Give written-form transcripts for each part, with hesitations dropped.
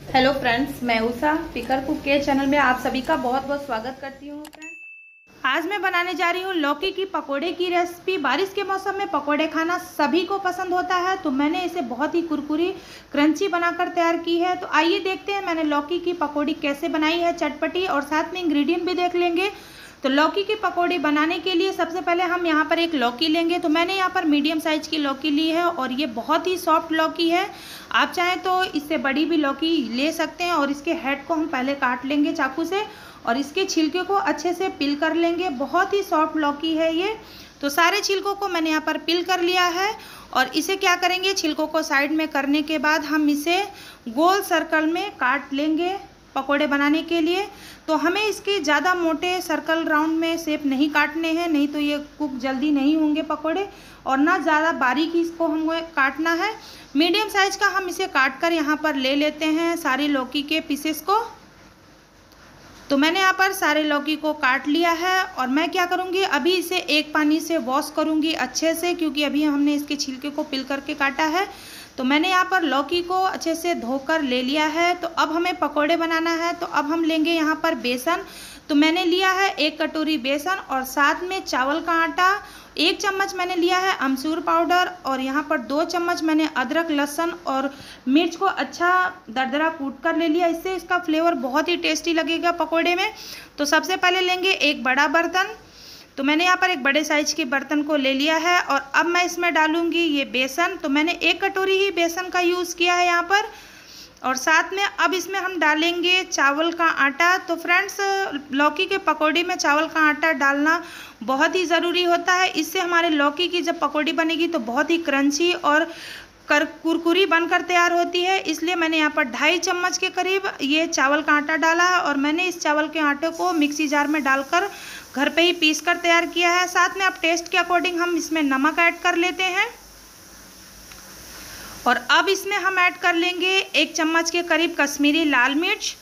Hello friends, मैं Usha picker cook के channel में आप सभी का बहुत बहुत स्वागत करती हूँ। फ्रेंड्स, आज मैं बनाने जा रही हूँ लौकी की पकोड़े की रेसिपी। बारिश के मौसम में पकोड़े खाना सभी को पसंद होता है, तो मैंने इसे बहुत ही कुरकुरी क्रंची बनाकर तैयार की है। तो आइए देखते हैं मैंने लौकी की पकौड़ी कैसे बनाई है, चटपटी, और साथ में इंग्रेडिएंट भी देख लेंगे। तो लौकी की पकौड़ी बनाने के लिए सबसे पहले हम यहाँ पर एक लौकी लेंगे। तो मैंने यहाँ पर मीडियम साइज की लौकी ली है और ये बहुत ही सॉफ्ट लौकी है। आप चाहें तो इससे बड़ी भी लौकी ले सकते हैं। और इसके हेड को हम पहले काट लेंगे चाकू से और इसके छिलके को अच्छे से पील कर लेंगे। बहुत ही सॉफ्ट लौकी है ये। तो सारे छिलकों को मैंने यहाँ पर पील कर लिया है और इसे क्या करेंगे, छिलकों को साइड में करने के बाद हम इसे गोल सर्कल में काट लेंगे पकोड़े बनाने के लिए। तो हमें इसके ज़्यादा मोटे सर्कल राउंड में शेप नहीं काटने हैं, नहीं तो ये कुक जल्दी नहीं होंगे पकोड़े, और ना ज़्यादा बारीक इसको हमें काटना है। मीडियम साइज का हम इसे काट कर यहाँ पर ले लेते हैं सारी लौकी के पीसेस को। तो मैंने यहाँ पर सारे लौकी को काट लिया है और मैं क्या करूँगी, अभी इसे एक पानी से वॉश करूँगी अच्छे से, क्योंकि अभी हमने इसके छिलके को पील करके काटा है। तो मैंने यहाँ पर लौकी को अच्छे से धोकर ले लिया है। तो अब हमें पकोड़े बनाना है। तो अब हम लेंगे यहाँ पर बेसन। तो मैंने लिया है 1 कटोरी बेसन और साथ में चावल का आटा, 1 चम्मच मैंने लिया है अमचूर पाउडर, और यहाँ पर 2 चम्मच मैंने अदरक, लहसुन और मिर्च को अच्छा दरदरा कूट कर ले लिया। इससे इसका फ्लेवर बहुत ही टेस्टी लगेगा पकोड़े में। तो सबसे पहले लेंगे एक बड़ा बर्तन। तो मैंने यहाँ पर एक बड़े साइज के बर्तन को ले लिया है और अब मैं इसमें डालूंगी ये बेसन। तो मैंने 1 कटोरी ही बेसन का यूज़ किया है यहाँ पर। और साथ में अब इसमें हम डालेंगे चावल का आटा। तो फ्रेंड्स, लौकी के पकौड़ी में चावल का आटा डालना बहुत ही ज़रूरी होता है। इससे हमारे लौकी की जब पकौड़ी बनेगी तो बहुत ही क्रंची और कुरकुरी बनकर तैयार होती है। इसलिए मैंने यहाँ पर 2.5 चम्मच के करीब ये चावल का आटा डाला है और मैंने इस चावल के आटे को मिक्सी जार में डालकर घर पे ही पीस कर तैयार किया है। साथ में अब टेस्ट के अकॉर्डिंग हम इसमें नमक ऐड कर लेते हैं। और अब इसमें हम ऐड कर लेंगे 1 चम्मच के करीब कश्मीरी लाल मिर्च।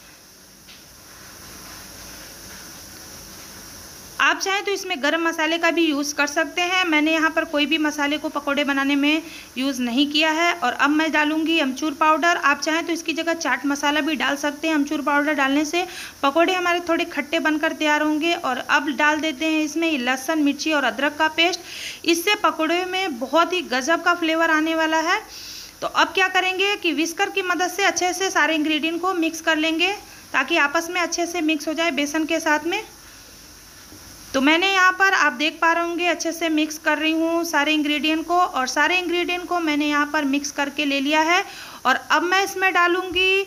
आप चाहें तो इसमें गरम मसाले का भी यूज़ कर सकते हैं। मैंने यहाँ पर कोई भी मसाले को पकोड़े बनाने में यूज़ नहीं किया है। और अब मैं डालूंगी अमचूर पाउडर। आप चाहें तो इसकी जगह चाट मसाला भी डाल सकते हैं। अमचूर पाउडर डालने से पकोड़े हमारे थोड़े खट्टे बनकर तैयार होंगे। और अब डाल देते हैं इसमें लहसुन, मिर्ची और अदरक का पेस्ट। इससे पकोड़े में बहुत ही गजब का फ्लेवर आने वाला है। तो अब क्या करेंगे कि विस्कर की मदद से अच्छे से सारे इंग्रेडिएंट को मिक्स कर लेंगे ताकि आपस में अच्छे से मिक्स हो जाए बेसन के साथ में। तो मैंने यहाँ पर आप देख पा रहे होंगे अच्छे से मिक्स कर रही हूँ सारे इंग्रेडिएंट को, और सारे इंग्रेडिएंट को मैंने यहाँ पर मिक्स करके ले लिया है। और अब मैं इसमें डालूँगी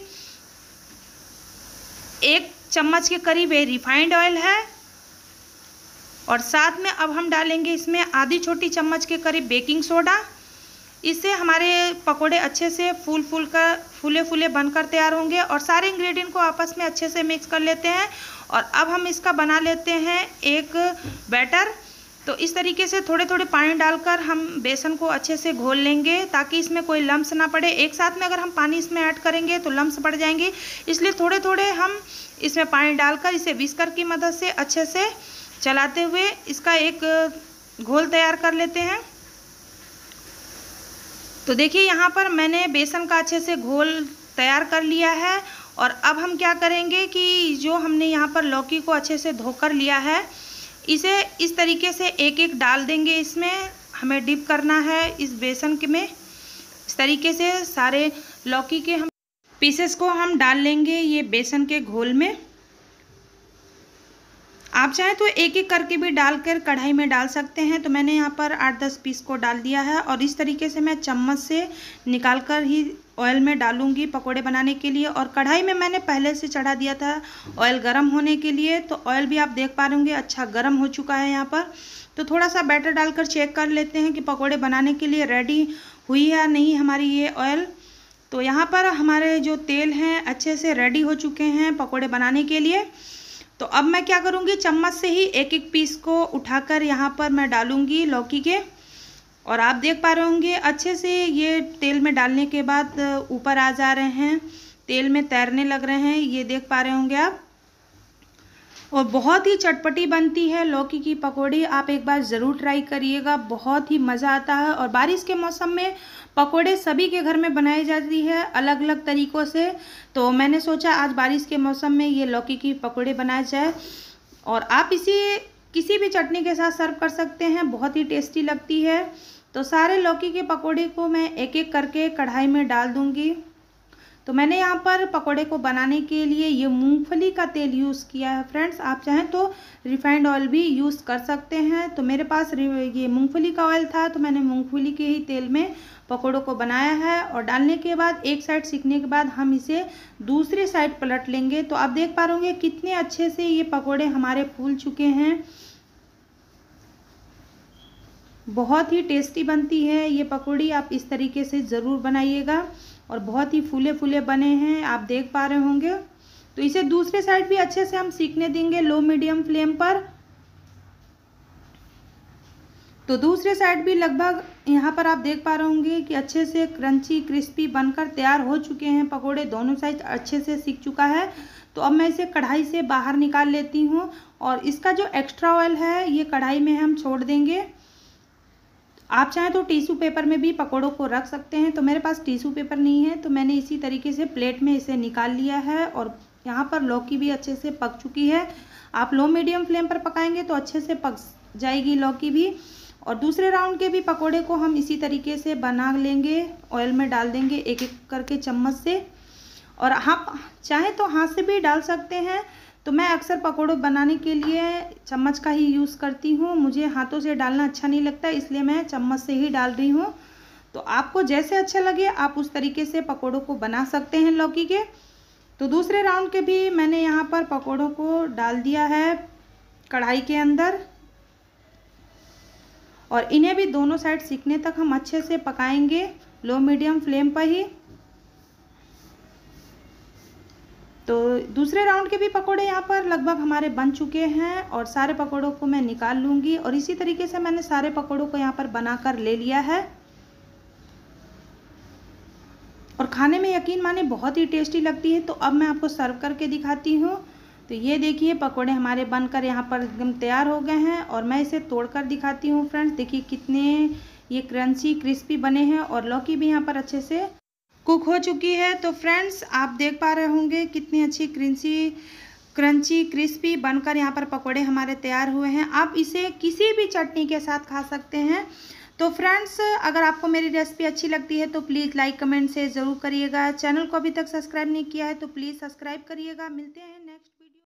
1 चम्मच के करीब रिफाइंड ऑयल है। और साथ में अब हम डालेंगे इसमें आधी छोटी चम्मच के करीब बेकिंग सोडा। इससे हमारे पकोड़े अच्छे से फूले फूले बनकर तैयार होंगे। और सारे इंग्रेडिएंट को आपस में अच्छे से मिक्स कर लेते हैं। और अब हम इसका बना लेते हैं एक बैटर। तो इस तरीके से थोड़े थोड़े पानी डालकर हम बेसन को अच्छे से घोल लेंगे ताकि इसमें कोई लम्स ना पड़े। एक साथ में अगर हम पानी इसमें ऐड करेंगे तो लम्स पड़ जाएंगे, इसलिए थोड़े थोड़े हम इसमें पानी डालकर इसे विस्कर की मदद से अच्छे से चलाते हुए इसका एक घोल तैयार कर लेते हैं। तो देखिए यहाँ पर मैंने बेसन का अच्छे से घोल तैयार कर लिया है। और अब हम क्या करेंगे कि जो हमने यहाँ पर लौकी को अच्छे से धोकर लिया है, इसे इस तरीके से एक एक डाल देंगे। इसमें हमें डिप करना है इस बेसन के में। इस तरीके से सारे लौकी के हम पीसेस को हम डाल लेंगे ये बेसन के घोल में। आप चाहें तो एक एक करके भी डालकर कढ़ाई में डाल सकते हैं। तो मैंने यहाँ पर 8-10 पीस को डाल दिया है और इस तरीके से मैं चम्मच से निकालकर ही ऑयल में डालूंगी पकोड़े बनाने के लिए। और कढ़ाई में मैंने पहले से चढ़ा दिया था ऑयल गर्म होने के लिए। तो ऑयल भी आप देख पा रहे होंगे अच्छा गर्म हो चुका है यहाँ पर। तो थोड़ा सा बैटर डालकर चेक कर लेते हैं कि पकोड़े बनाने के लिए रेडी हुई है या नहीं हमारी ये ऑयल। तो यहाँ पर हमारे जो तेल हैं अच्छे से रेडी हो चुके हैं पकोड़े बनाने के लिए। तो अब मैं क्या करूँगी, चम्मच से ही एक एक पीस को उठाकर यहाँ पर मैं डालूँगी लौकी के। और आप देख पा रहे होंगे अच्छे से ये तेल में डालने के बाद ऊपर आ जा रहे हैं, तेल में तैरने लग रहे हैं, ये देख पा रहे होंगे आप। और बहुत ही चटपटी बनती है लौकी की पकौड़ी। आप एक बार ज़रूर ट्राई करिएगा, बहुत ही मज़ा आता है। और बारिश के मौसम में पकोड़े सभी के घर में बनाई जाती है अलग अलग तरीक़ों से। तो मैंने सोचा आज बारिश के मौसम में ये लौकी की पकोड़े बनाए जाए, और आप इसे किसी भी चटनी के साथ सर्व कर सकते हैं, बहुत ही टेस्टी लगती है। तो सारे लौकी के पकोड़े को मैं एक एक करके कढ़ाई में डाल दूंगी। तो मैंने यहाँ पर पकोड़े को बनाने के लिए ये मूंगफली का तेल यूज़ किया है फ्रेंड्स। आप चाहें तो रिफाइंड ऑयल भी यूज़ कर सकते हैं। तो मेरे पास ये मूंगफली का ऑयल था, तो मैंने मूंगफली के ही तेल में पकोड़ों को बनाया है। और डालने के बाद एक साइड सीखने के बाद हम इसे दूसरी साइड पलट लेंगे। तो आप देख पा रहे होंगे कितने अच्छे से ये पकोड़े हमारे फूल चुके हैं। बहुत ही टेस्टी बनती है ये पकौड़ी, आप इस तरीके से ज़रूर बनाइएगा। और बहुत ही फूले फूले बने हैं, आप देख पा रहे होंगे। तो इसे दूसरे साइड भी अच्छे से हम सीखने देंगे लो मीडियम फ्लेम पर। तो दूसरे साइड भी लगभग यहाँ पर आप देख पा रहे होंगे कि अच्छे से क्रंची क्रिस्पी बनकर तैयार हो चुके हैं पकोड़े। दोनों साइड अच्छे से सीख चुका है। तो अब मैं इसे कढ़ाई से बाहर निकाल लेती हूँ, और इसका जो एक्स्ट्रा ऑयल है ये कढ़ाई में हम छोड़ देंगे। आप चाहें तो टिश्यू पेपर में भी पकोड़ों को रख सकते हैं। तो मेरे पास टिश्यू पेपर नहीं है, तो मैंने इसी तरीके से प्लेट में इसे निकाल लिया है। और यहाँ पर लौकी भी अच्छे से पक चुकी है। आप लो मीडियम फ्लेम पर पकाएंगे तो अच्छे से पक जाएगी लौकी भी। और दूसरे राउंड के भी पकोड़े को हम इसी तरीके से बना लेंगे, ऑयल में डाल देंगे एक एक करके चम्मच से। और आप चाहें तो हाथ से भी डाल सकते हैं। तो मैं अक्सर पकोड़े बनाने के लिए चम्मच का ही यूज़ करती हूँ, मुझे हाथों से डालना अच्छा नहीं लगता, इसलिए मैं चम्मच से ही डाल रही हूँ। तो आपको जैसे अच्छा लगे आप उस तरीके से पकोड़ों को बना सकते हैं लौकी के। तो दूसरे राउंड के भी मैंने यहाँ पर पकोड़ों को डाल दिया है कढ़ाई के अंदर, और इन्हें भी दोनों साइड सिकने तक हम अच्छे से पकाएंगे लो मीडियम फ्लेम पर ही। तो दूसरे राउंड के भी पकोड़े यहाँ पर लगभग हमारे बन चुके हैं, और सारे पकोड़ों को मैं निकाल लूँगी। और इसी तरीके से मैंने सारे पकोड़ों को यहाँ पर बनाकर ले लिया है, और खाने में यकीन माने बहुत ही टेस्टी लगती है। तो अब मैं आपको सर्व करके दिखाती हूँ। तो ये देखिए पकोड़े हमारे बनकर यहाँ पर एकदम तैयार हो गए हैं, और मैं इसे तोड़कर दिखाती हूँ फ्रेंड्स। देखिए कितने ये क्रंची क्रिस्पी बने हैं, और लौकी भी यहाँ पर अच्छे से कुक हो चुकी है। तो फ्रेंड्स आप देख पा रहे होंगे कितनी अच्छी क्रंची क्रिस्पी बनकर यहाँ पर पकोड़े हमारे तैयार हुए हैं। आप इसे किसी भी चटनी के साथ खा सकते हैं। तो फ्रेंड्स अगर आपको मेरी रेसिपी अच्छी लगती है तो प्लीज़ लाइक कमेंट से ज़रूर करिएगा। चैनल को अभी तक सब्सक्राइब नहीं किया है तो प्लीज़ सब्सक्राइब करिएगा। मिलते हैं।